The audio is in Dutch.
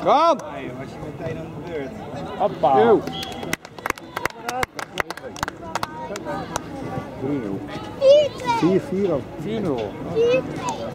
Kom! Nee, was je meteen aan de beurt. Hoppa! 4-4 ook. 4-0. 4-2.